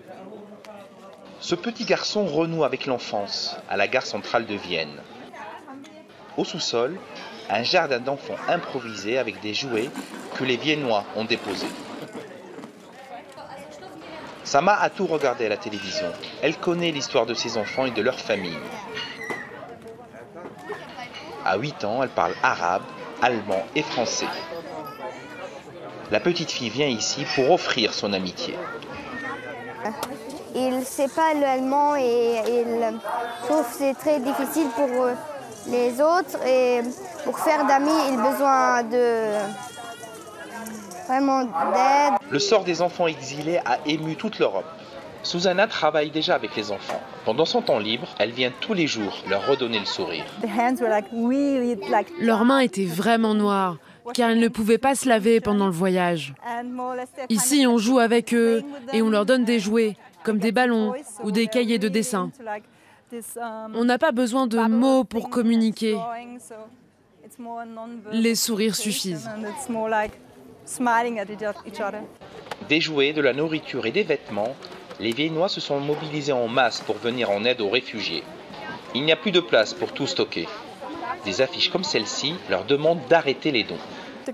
Ce petit garçon renoue avec l'enfance à la gare centrale de Vienne. Au sous-sol, un jardin d'enfants improvisé avec des jouets que les Viennois ont déposés. Sama a tout regardé à la télévision. Elle connaît l'histoire de ses enfants et de leur famille. À 8 ans, elle parle arabe, allemand et français. La petite fille vient ici pour offrir son amitié. Il ne sait pas l'allemand et il trouve que c'est très difficile pour les autres. Et pour faire d'amis, il a besoin vraiment d'aide. Le sort des enfants exilés a ému toute l'Europe. Susanna travaille déjà avec les enfants. Pendant son temps libre, elle vient tous les jours leur redonner le sourire. Leurs mains étaient vraiment noires, car ils ne pouvaient pas se laver pendant le voyage. Ici, on joue avec eux et on leur donne des jouets, comme des ballons ou des cahiers de dessin. On n'a pas besoin de mots pour communiquer. Les sourires suffisent. Des jouets, de la nourriture et des vêtements, les Viennois se sont mobilisés en masse pour venir en aide aux réfugiés. Il n'y a plus de place pour tout stocker. Des affiches comme celle-ci leur demandent d'arrêter les dons.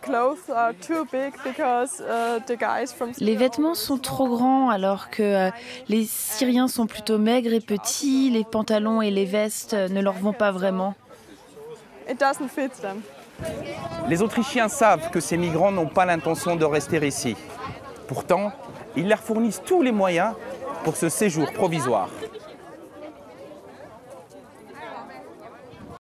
Les vêtements sont trop grands alors que les Syriens sont plutôt maigres et petits, les pantalons et les vestes ne leur vont pas vraiment. Les Autrichiens savent que ces migrants n'ont pas l'intention de rester ici. Pourtant, ils leur fournissent tous les moyens pour ce séjour provisoire.